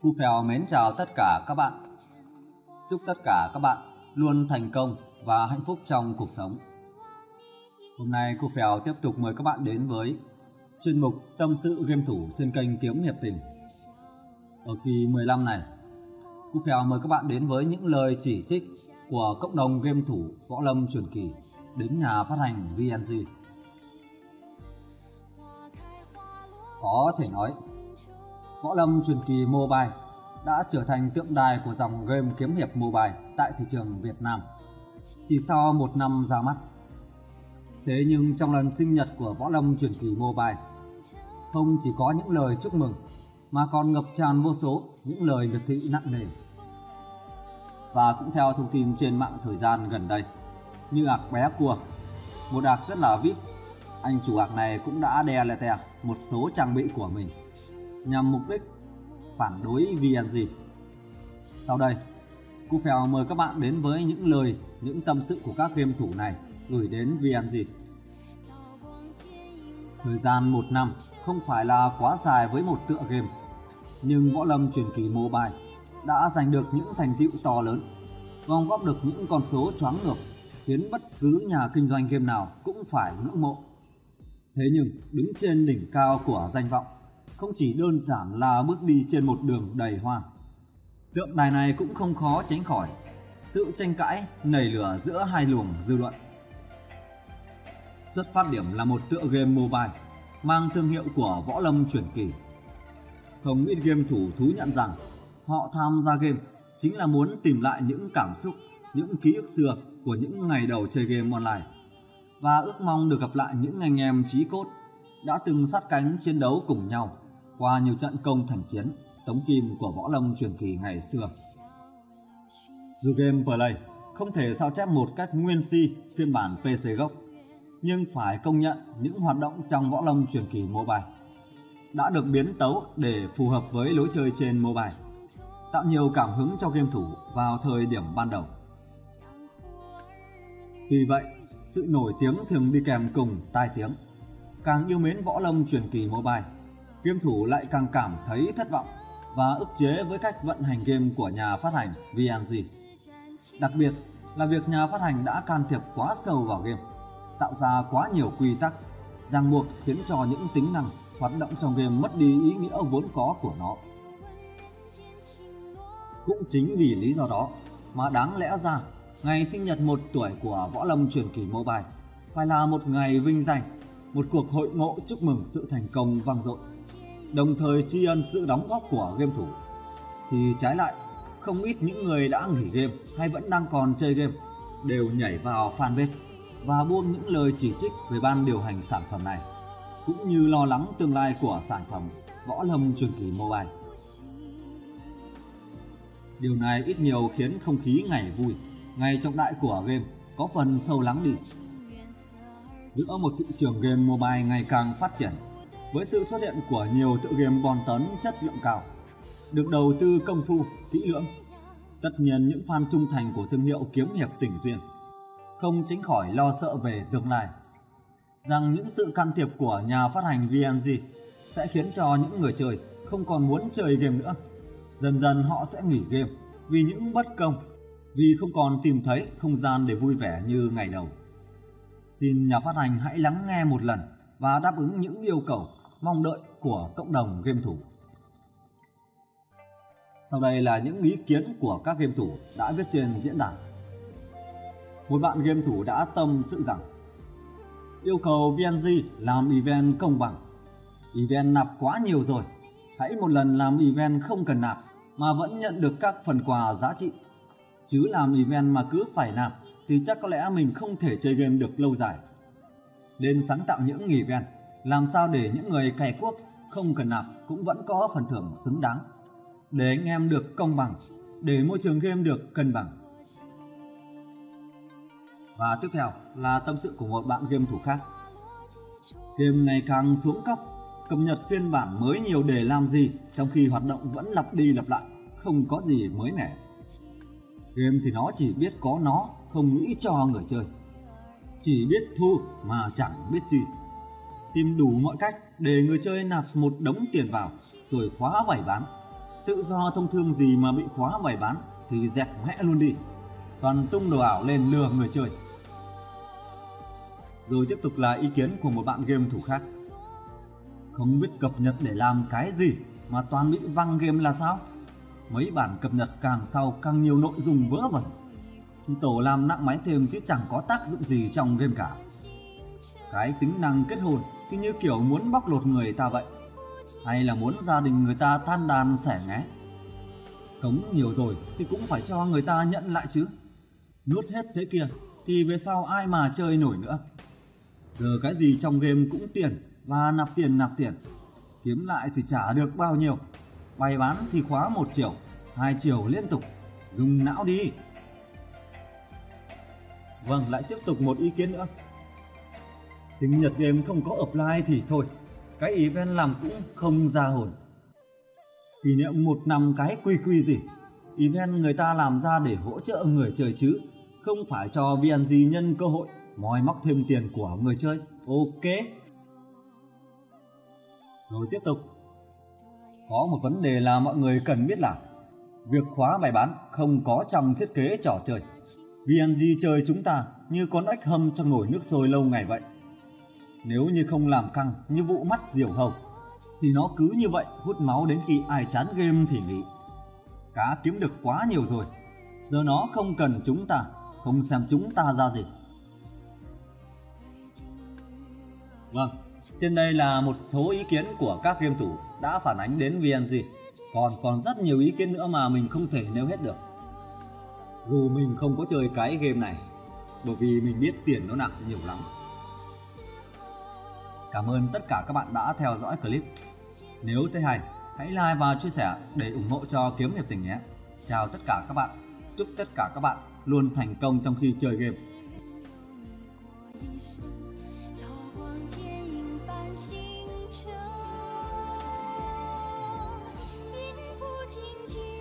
Cu Phèo mến chào tất cả các bạn. Chúc tất cả các bạn luôn thành công và hạnh phúc trong cuộc sống. Hôm nay Cu Phèo tiếp tục mời các bạn đến với chuyên mục Tâm sự game thủ trên kênh Kiếm Hiệp Tình. Ở kỳ 15 này, Cu Phèo mời các bạn đến với những lời chỉ trích của cộng đồng game thủ võ lâm truyền kỳ đến nhà phát hành VNG. Có thể nói, võ lâm truyền kỳ mobile đã trở thành tượng đài của dòng game kiếm hiệp mobile tại thị trường Việt Nam chỉ sau một năm ra mắt. Thế nhưng trong lần sinh nhật của võ lâm truyền kỳ mobile, không chỉ có những lời chúc mừng mà còn ngập tràn vô số những lời miệt thị nặng nề. Và cũng theo thông tin trên mạng thời gian gần đây, như ạc bé cua, một ạc rất là VIP, anh chủ ạc này cũng đã đe lè tè một số trang bị của mình nhằm mục đích phản đối VNG. Sau đây, Cu Phèo mời các bạn đến với những lời, những tâm sự của các game thủ này gửi đến VNG. Thời gian một năm không phải là quá dài với một tựa game, nhưng võ lâm truyền kỳ mobile đã giành được những thành tựu to lớn, gom góp được những con số choáng ngợp, khiến bất cứ nhà kinh doanh game nào cũng phải ngưỡng mộ. Thế nhưng đứng trên đỉnh cao của danh vọng không chỉ đơn giản là bước đi trên một đường đầy hoa. Tượng đài này cũng không khó tránh khỏi sự tranh cãi nảy lửa giữa hai luồng dư luận. Xuất phát điểm là một tựa game mobile mang thương hiệu của võ lâm truyền kỳ. Không ít game thủ thú nhận rằng họ tham gia game chính là muốn tìm lại những cảm xúc, những ký ức xưa của những ngày đầu chơi game online, và ước mong được gặp lại những anh em chí cốt đã từng sát cánh chiến đấu cùng nhau qua nhiều trận công thành chiến tống kim của võ lâm truyền kỳ ngày xưa. Dù game Play không thể sao chép một cách nguyên si phiên bản PC gốc, nhưng phải công nhận những hoạt động trong võ lâm truyền kỳ mobile đã được biến tấu để phù hợp với lối chơi trên mobile, tạo nhiều cảm hứng cho game thủ vào thời điểm ban đầu. Tuy vậy, sự nổi tiếng thường đi kèm cùng tai tiếng. Càng yêu mến võ lâm truyền kỳ mobile, game thủ lại càng cảm thấy thất vọng và ức chế với cách vận hành game của nhà phát hành VNG. Đặc biệt là việc nhà phát hành đã can thiệp quá sâu vào game, tạo ra quá nhiều quy tắc, ràng buộc khiến cho những tính năng hoạt động trong game mất đi ý nghĩa vốn có của nó. Cũng chính vì lý do đó mà đáng lẽ ra ngày sinh nhật 1 tuổi của võ lâm truyền kỳ mobile phải là một ngày vinh danh, một cuộc hội ngộ chúc mừng sự thành công vang dội, đồng thời tri ân sự đóng góp của game thủ. Thì trái lại, không ít những người đã nghỉ game hay vẫn đang còn chơi game đều nhảy vào fanpage và buông những lời chỉ trích về ban điều hành sản phẩm này, cũng như lo lắng tương lai của sản phẩm võ lâm truyền kỳ mobile. Điều này ít nhiều khiến không khí ngày vui, ngày trọng đại của game có phần sâu lắng đi. Giữa một thị trường game mobile ngày càng phát triển, với sự xuất hiện của nhiều tựa game bom tấn chất lượng cao, được đầu tư công phu, kỹ lưỡng, tất nhiên những fan trung thành của thương hiệu kiếm hiệp Tình Duyên không tránh khỏi lo sợ về tương lai, rằng những sự can thiệp của nhà phát hành VNG sẽ khiến cho những người chơi không còn muốn chơi game nữa. Dần dần họ sẽ nghỉ game vì những bất công, vì không còn tìm thấy không gian để vui vẻ như ngày đầu. Xin nhà phát hành hãy lắng nghe một lần và đáp ứng những yêu cầu, mong đợi của cộng đồng game thủ. Sau đây là những ý kiến của các game thủ đã viết trên diễn đàn. Một bạn game thủ đã tâm sự rằng yêu cầu VNG làm event công bằng. Event nạp quá nhiều rồi, hãy một lần làm event không cần nạp mà vẫn nhận được các phần quà giá trị. Chứ làm event mà cứ phải nạp thì chắc có lẽ mình không thể chơi game được lâu dài. Nên sáng tạo những event làm sao để những người cày cuốc không cần nạp cũng vẫn có phần thưởng xứng đáng, để anh em được công bằng, để môi trường game được cân bằng. Và tiếp theo là tâm sự của một bạn game thủ khác. Game ngày càng xuống cấp, cập nhật phiên bản mới nhiều để làm gì, trong khi hoạt động vẫn lặp đi lặp lại, không có gì mới mẻ. Game thì nó chỉ biết có nó, không nghĩ cho người chơi, chỉ biết thu mà chẳng biết chi, tìm đủ mọi cách để người chơi nạp một đống tiền vào rồi khóa vảy bán. Tự do thông thương gì mà bị khóa bày bán thì dẹp mẹ luôn đi. Toàn tung đồ ảo lên lừa người chơi. Rồi tiếp tục là ý kiến của một bạn game thủ khác. Không biết cập nhật để làm cái gì mà toàn bị văng game là sao? Mấy bản cập nhật càng sau càng nhiều nội dung vớ vẩn. Chỉ tổ làm nặng máy thêm chứ chẳng có tác dụng gì trong game cả. Cái tính năng kết hôn thì như kiểu muốn bóc lột người ta vậy. Hay là muốn gia đình người ta than đàn xẻ nghé. Cống nhiều rồi thì cũng phải cho người ta nhận lại chứ. Nuốt hết thế kia thì về sau ai mà chơi nổi nữa. Giờ cái gì trong game cũng tiền và nạp tiền. Kiếm lại thì trả được bao nhiêu. Bày bán thì khóa 1 triệu, 2 triệu liên tục. Dùng não đi. Vâng, lại tiếp tục một ý kiến nữa. Sinh nhật game không có offline thì thôi, cái event làm cũng không ra hồn. Kỷ niệm 1 năm cái quy gì. Event người ta làm ra để hỗ trợ người chơi chứ, không phải cho VNG nhân cơ hội moi móc thêm tiền của người chơi. Ok. Rồi tiếp tục. Có một vấn đề là mọi người cần biết là việc khóa bày bán không có trong thiết kế trò chơi. VNG chơi chúng ta như con ếch hâm trong nồi nước sôi lâu ngày vậy. Nếu như không làm căng như vụ mắt diều hâu thì nó cứ như vậy hút máu đến khi ai chán game thì nghỉ. Cá kiếm được quá nhiều rồi, giờ nó không cần chúng ta, không xem chúng ta ra gì. Vâng, trên đây là một số ý kiến của các game thủ đã phản ánh đến VNG. Còn rất nhiều ý kiến nữa mà mình không thể nêu hết được. Dù mình không có chơi cái game này, bởi vì mình biết tiền nó nặng nhiều lắm. Cảm ơn tất cả các bạn đã theo dõi clip. Nếu thấy hay, hãy like và chia sẻ để ủng hộ cho Kiếm Hiệp Tình nhé. Chào tất cả các bạn. Chúc tất cả các bạn luôn thành công trong khi chơi game. 不仅仅